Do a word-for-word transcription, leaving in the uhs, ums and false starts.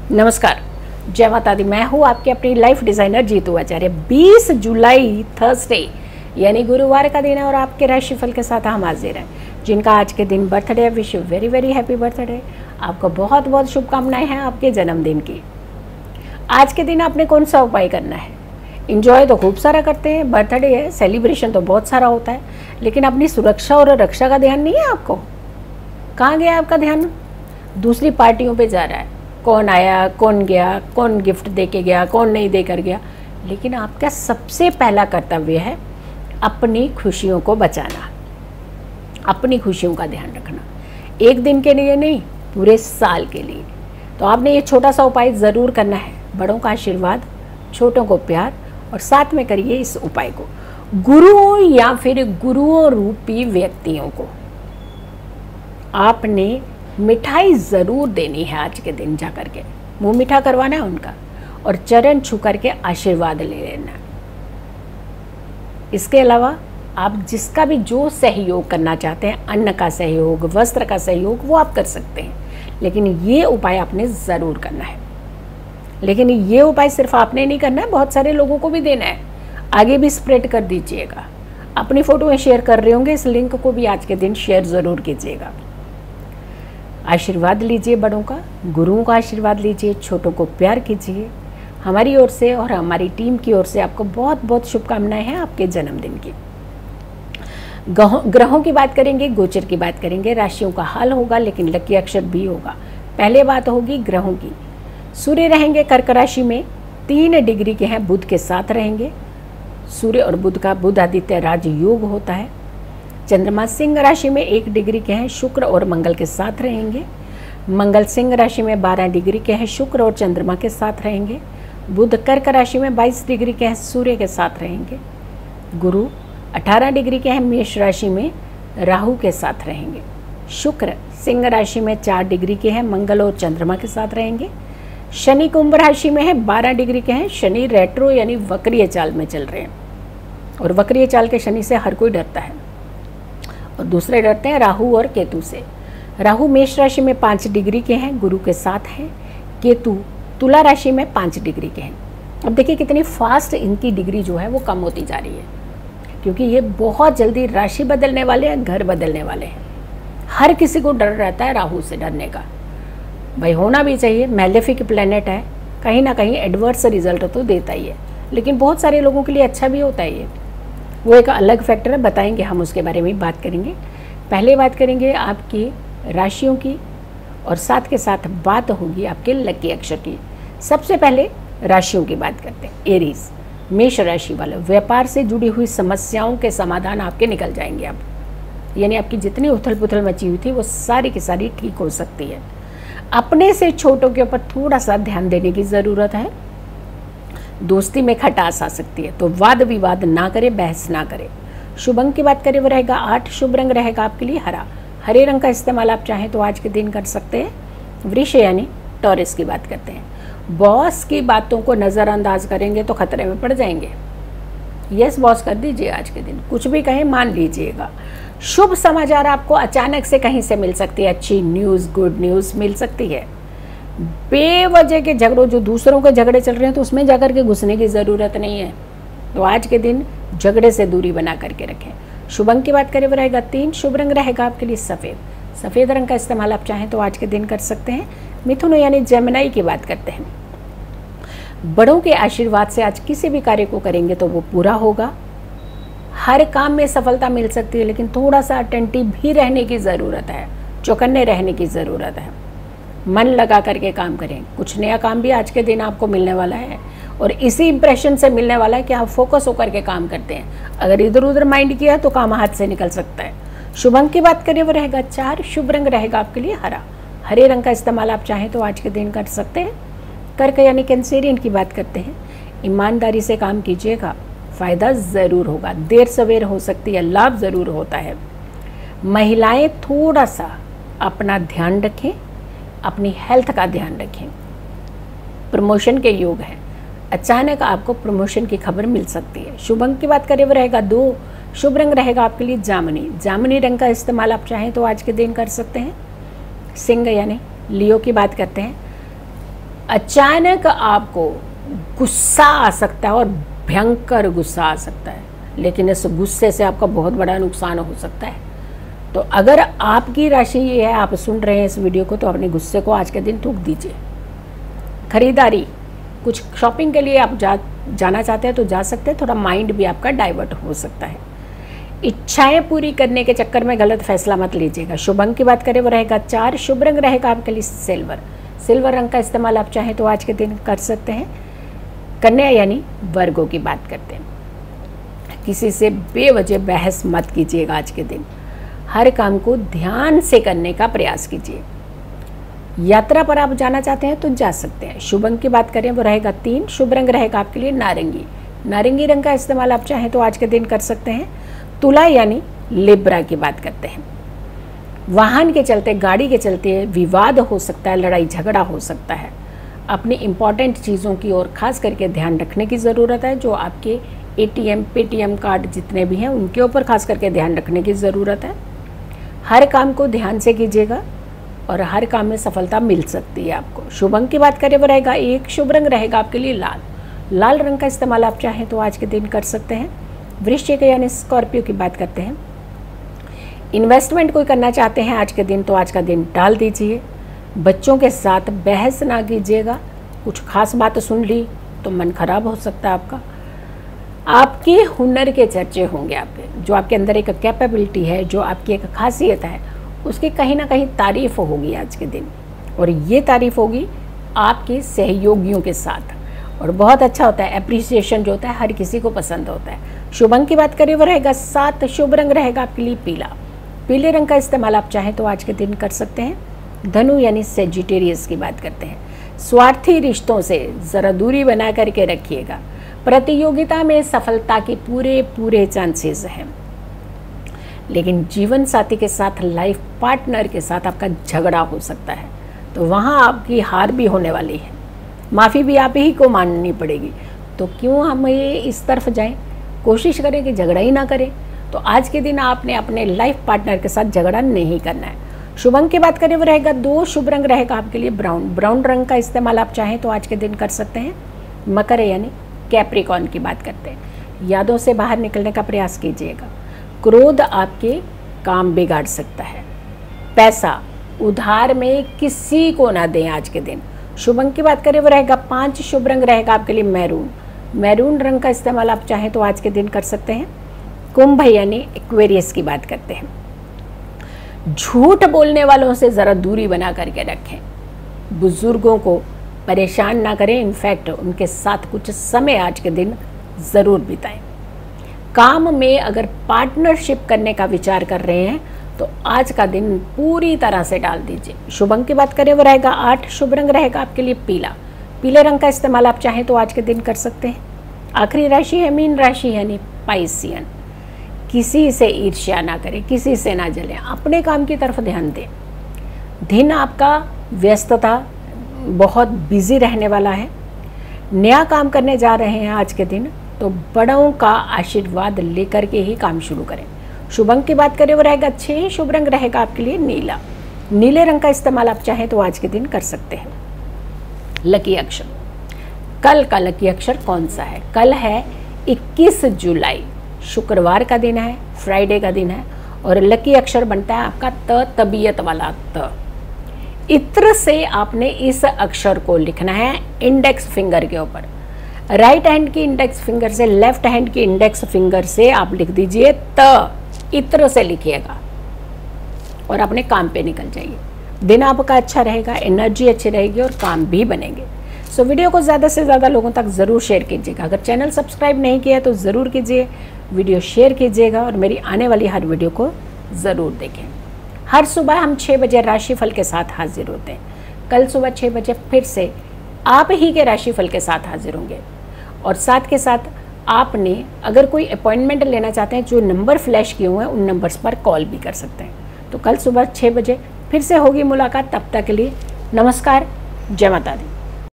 नमस्कार, जय माता दी। मैं हूँ आपकी अपनी लाइफ डिज़ाइनर जीतू आचार्य। बीस जुलाई थर्सडे यानी गुरुवार का दिन है और आपके राशिफल के साथ हम हाजिर हैं। जिनका आज के दिन बर्थडे है, wish you very very happy birthday. आपको बहुत बहुत शुभकामनाएं हैं आपके जन्मदिन की। आज के दिन आपने कौन सा उपाय करना है? इंजॉय तो खूब सारा करते हैं, बर्थडे है, सेलिब्रेशन तो बहुत सारा होता है, लेकिन अपनी सुरक्षा और रक्षा का ध्यान नहीं है आपको। कहाँ गया आपका ध्यान? दूसरी पार्टियों पे जा रहा है। कौन आया, कौन गया, कौन गिफ्ट दे के गया, कौन नहीं देकर गया। लेकिन आपका सबसे पहला कर्तव्य है अपनी खुशियों को बचाना, अपनी खुशियों का ध्यान रखना। एक दिन के लिए नहीं, पूरे साल के लिए। तो आपने ये छोटा सा उपाय ज़रूर करना है। बड़ों का आशीर्वाद, छोटों को प्यार, और साथ में करिए इस उपाय को। गुरुओं या फिर गुरुओं रूपी व्यक्तियों को आपने मिठाई ज़रूर देनी है। आज के दिन जा कर के मुँह मीठा करवाना है उनका और चरण छू कर के आशीर्वाद ले लेना है। इसके अलावा आप जिसका भी जो सहयोग करना चाहते हैं, अन्न का सहयोग, वस्त्र का सहयोग, वो आप कर सकते हैं, लेकिन ये उपाय आपने ज़रूर करना है। लेकिन ये उपाय सिर्फ आपने नहीं करना है, बहुत सारे लोगों को भी देना है। आगे भी स्प्रेड कर दीजिएगा। अपनी फ़ोटो शेयर कर रहे होंगे, इस लिंक को भी आज के दिन शेयर ज़रूर कीजिएगा। आशीर्वाद लीजिए बड़ों का, गुरुओं का आशीर्वाद लीजिए, छोटों को प्यार कीजिए। हमारी ओर से और हमारी टीम की ओर से आपको बहुत बहुत शुभकामनाएं हैं आपके जन्मदिन की। ग्रहों की बात करेंगे, गोचर की बात करेंगे, राशियों का हाल होगा, लेकिन लकी अक्षर भी होगा। पहले बात होगी ग्रहों की। सूर्य रहेंगे कर्क राशि में, तीन डिग्री के हैं, बुध के साथ रहेंगे। सूर्य और बुध का बुध आदित्य राजयोग होता है। चंद्रमा सिंह राशि में एक डिग्री के हैं, शुक्र और मंगल के साथ रहेंगे। मंगल सिंह राशि में बारह डिग्री के हैं, शुक्र और चंद्रमा के साथ रहेंगे। बुध कर्क राशि में बाईस डिग्री के हैं, सूर्य के साथ रहेंगे। गुरु अठारह डिग्री के हैं, मेष राशि में राहु के साथ रहेंगे। शुक्र सिंह राशि में चार डिग्री के हैं, मंगल और चंद्रमा के साथ रहेंगे। शनि कुंभ राशि में है, बारह डिग्री के हैं, शनि रेट्रो यानी वक्रीय चाल में चल रहे हैं, और वक्रीय चाल के शनि से हर कोई डरता है, और दूसरे डरते हैं राहु और केतु से। राहु मेष राशि में पाँच डिग्री के हैं, गुरु के साथ हैं। केतु तुला राशि में पाँच डिग्री के हैं। अब देखिए कितनी फास्ट इनकी डिग्री जो है वो कम होती जा रही है, क्योंकि ये बहुत जल्दी राशि बदलने वाले हैं, घर बदलने वाले हैं। हर किसी को डर रहता है राहु से, डरने का भाई होना भी चाहिए। मैलेफिक प्लैनेट है, कहीं ना कहीं एडवर्स रिजल्ट तो देता ही है, लेकिन बहुत सारे लोगों के लिए अच्छा भी होता है। ये वो एक अलग फैक्टर है, बताएंगे हम, उसके बारे में बात करेंगे। पहले बात करेंगे आपकी राशियों की, और साथ के साथ बात होगी आपके लकी अक्षर की। सबसे पहले राशियों की बात करते हैं। एरीज मेष राशि वाले, व्यापार से जुड़ी हुई समस्याओं के समाधान आपके निकल जाएंगे अब, यानी आपकी जितनी उथल पुथल मची हुई थी वो सारी की सारी ठीक हो सकती है। अपने से छोटों के ऊपर थोड़ा सा ध्यान देने की ज़रूरत है। दोस्ती में खटास आ सकती है, तो वाद विवाद ना करें, बहस ना करें। शुभ अंक की बात करें वो रहेगा आठ। शुभ रंग रहेगा आपके लिए हरा। हरे रंग का इस्तेमाल आप चाहें तो आज के दिन कर सकते हैं। वृष यानी टॉरस की बात करते हैं। बॉस की बातों को नज़रअंदाज करेंगे तो खतरे में पड़ जाएंगे। यस बॉस कर दीजिए, आज के दिन कुछ भी कहें मान लीजिएगा। शुभ समाचार आपको अचानक से कहीं से मिल सकती है, अच्छी न्यूज़, गुड न्यूज़ मिल सकती है। बेवजह के झगड़ों, जो दूसरों के झगड़े चल रहे हैं, तो उसमें जाकर के घुसने की ज़रूरत नहीं है। तो आज के दिन झगड़े से दूरी बना करके रखें। शुभ अंक की बात करें वो रहेगा तीन। शुभ रंग रहेगा आपके लिए सफ़ेद। सफ़ेद रंग का इस्तेमाल आप चाहें तो आज के दिन कर सकते हैं। मिथुन यानी जेमिनी की बात करते हैं। बड़ों के आशीर्वाद से आज किसी भी कार्य को करेंगे तो वो पूरा होगा। हर काम में सफलता मिल सकती है, लेकिन थोड़ा सा अटेंटिव भी रहने की ज़रूरत है, चौकन्ने रहने की ज़रूरत है। मन लगा करके काम करें। कुछ नया काम भी आज के दिन आपको मिलने वाला है, और इसी इंप्रेशन से मिलने वाला है कि आप फोकस होकर के काम करते हैं। अगर इधर उधर माइंड किया तो काम हाथ से निकल सकता है। शुभ अंक की बात करें वो रहेगा चार। शुभ रंग रहेगा आपके लिए हरा। हरे रंग का इस्तेमाल आप चाहें तो आज के दिन कर सकते हैं। कर्क यानी कैंसेरियन की बात करते हैं। ईमानदारी से काम कीजिएगा, फ़ायदा ज़रूर होगा। देर सवेर हो सकती है, लाभ ज़रूर होता है। महिलाएं थोड़ा सा अपना ध्यान रखें, अपनी हेल्थ का ध्यान रखें। प्रमोशन के योग हैं, अचानक आपको प्रमोशन की खबर मिल सकती है। शुभ अंक की बात करें वो रहेगा दो। शुभ रंग रहेगा आपके लिए जामुनी। जामुनी रंग का इस्तेमाल आप चाहें तो आज के दिन कर सकते हैं। सिंह यानी लियो की बात करते हैं। अचानक आपको गुस्सा आ सकता है और भयंकर गुस्सा आ सकता है, लेकिन इस गुस्से से आपका बहुत बड़ा नुकसान हो सकता है। तो अगर आपकी राशि ये है, आप सुन रहे हैं इस वीडियो को, तो अपने गुस्से को आज के दिन थूक दीजिए। खरीदारी, कुछ शॉपिंग के लिए आप जा जाना चाहते हैं तो जा सकते हैं, थोड़ा माइंड भी आपका डाइवर्ट हो सकता है। इच्छाएं पूरी करने के चक्कर में गलत फैसला मत लीजिएगा। शुभ अंक की बात करें वो रहेगा चार, शुभ रंग रहेगा आपके लिए सिल्वर। सिल्वर रंग का इस्तेमाल आप चाहें तो आज के दिन कर सकते हैं। कन्या यानी वर्गों की बात करते हैं, किसी से बेवजह बहस मत कीजिएगा आज के दिन। हर काम को ध्यान से करने का प्रयास कीजिए। यात्रा पर आप जाना चाहते हैं तो जा सकते हैं। शुभ अंक की बात करें वो रहेगा तीन, शुभ रंग रहेगा आपके लिए नारंगी। नारंगी रंग का इस्तेमाल आप चाहें तो आज के दिन कर सकते हैं। तुला यानी लिब्रा की बात करते हैं। वाहन के चलते, गाड़ी के चलते विवाद हो सकता है, लड़ाई झगड़ा हो सकता है। अपनी इम्पॉर्टेंट चीज़ों की ओर खास करके ध्यान रखने की ज़रूरत है। जो आपके एटीएम, पेटीएम कार्ड जितने भी हैं उनके ऊपर खास करके ध्यान रखने की ज़रूरत है। हर काम को ध्यान से कीजिएगा और हर काम में सफलता मिल सकती है आपको। शुभ अंक की बात करें वो रहेगा एक, शुभ रंग रहेगा आपके लिए लाल। लाल रंग का इस्तेमाल आप चाहें तो आज के दिन कर सकते हैं। वृश्चिक यानी स्कॉर्पियो की बात करते हैं। इन्वेस्टमेंट कोई करना चाहते हैं आज के दिन तो आज का दिन टाल दीजिए। बच्चों के साथ बहस ना कीजिएगा, कुछ खास बात सुन ली तो मन खराब हो सकता है आपका। आपके हुनर के चर्चे होंगे, आपके जो आपके अंदर एक कैपेबिलिटी है, जो आपकी एक खासियत है, उसकी कहीं ना कहीं तारीफ होगी आज के दिन। और ये तारीफ होगी आपके सहयोगियों के साथ, और बहुत अच्छा होता है। एप्रिसिएशन जो होता है हर किसी को पसंद होता है। शुभ अंक की बात करें वो रहेगा सात, शुभ रंग रहेगा आपके लिए पीला। पीले रंग का इस्तेमाल आप चाहें तो आज के दिन कर सकते हैं। धनु यानी सेजिटेरियस की बात करते हैं। स्वार्थी रिश्तों से ज़रा दूरी बना करके रखिएगा। प्रतियोगिता में सफलता के पूरे पूरे चांसेस हैं, लेकिन जीवन साथी के साथ, लाइफ पार्टनर के साथ आपका झगड़ा हो सकता है, तो वहाँ आपकी हार भी होने वाली है। माफ़ी भी आप ही को माननी पड़ेगी। तो क्यों हम ये इस तरफ जाएं, कोशिश करें कि झगड़ा ही ना करें। तो आज के दिन आपने अपने लाइफ पार्टनर के साथ झगड़ा नहीं करना है। शुभ अंक की बात करें वो रहेगा दो, शुभ रंग रहेगा आपके लिए ब्राउन। ब्राउन रंग का इस्तेमाल आप चाहें तो आज के दिन कर सकते हैं। मकर यानी कैप्रिकॉर्न की बात करते हैं। यादों से बाहर निकलने का प्रयास कीजिएगा। क्रोध आपके काम बिगाड़ सकता है। पैसा उधार में किसी को ना दें आज के दिन। शुभ अंक की बात करें वो रहेगा पाँच, शुभ रंग रहेगा आपके लिए मैरून। मैरून रंग का इस्तेमाल आप चाहें तो आज के दिन कर सकते हैं। कुंभ यानी एक्वेरियस की बात करते हैं। झूठ बोलने वालों से ज़रा दूरी बना करके रखें। बुजुर्गों को परेशान ना करें, इनफैक्ट उनके साथ कुछ समय आज के दिन ज़रूर बिताएं। काम में अगर पार्टनरशिप करने का विचार कर रहे हैं तो आज का दिन पूरी तरह से डाल दीजिए। शुभ अंक की बात करें वो रहेगा आठ, शुभ रंग रहेगा आपके लिए पीला। पीले रंग का इस्तेमाल आप चाहें तो आज के दिन कर सकते हैं। आखिरी राशि है मीन राशि यानी पाइसियन। किसी से ईर्ष्या ना करें, किसी से ना जलें, अपने काम की तरफ ध्यान दें। दिन आपका व्यस्तता बहुत बिजी रहने वाला है। नया काम करने जा रहे हैं आज के दिन तो बड़ों का आशीर्वाद लेकर के ही काम शुरू करें। शुभ अंक की बात करें वो रहेगा छः, शुभ रंग रहेगा आपके लिए नीला। नीले रंग का इस्तेमाल आप चाहें तो आज के दिन कर सकते हैं। लकी अक्षर, कल का लकी अक्षर कौन सा है? कल है इक्कीस जुलाई, शुक्रवार का दिन है, फ्राइडे का दिन है, और लकी अक्षर बनता है आपका त, तबीयत वाला त। इत्र से आपने इस अक्षर को लिखना है इंडेक्स फिंगर के ऊपर। राइट हैंड की इंडेक्स फिंगर से लेफ्ट हैंड की इंडेक्स फिंगर से आप लिख दीजिए त, इत्र से लिखिएगा और अपने काम पे निकल जाइए। दिन आपका अच्छा रहेगा, एनर्जी अच्छी रहेगी और काम भी बनेंगे। सो वीडियो को ज़्यादा से ज़्यादा लोगों तक ज़रूर शेयर कीजिएगा। अगर चैनल सब्सक्राइब नहीं किया तो ज़रूर कीजिए, वीडियो शेयर कीजिएगा और मेरी आने वाली हर वीडियो को ज़रूर देखें। हर सुबह हम छः बजे राशिफल के साथ हाजिर होते हैं। कल सुबह छः बजे फिर से आप ही के राशिफल के साथ हाजिर होंगे। और साथ के साथ आपने अगर कोई अपॉइंटमेंट लेना चाहते हैं, जो नंबर फ्लैश किए हुए हैं उन नंबर्स पर कॉल भी कर सकते हैं। तो कल सुबह छः बजे फिर से होगी मुलाकात। तब तक के लिए नमस्कार, जय माता दी।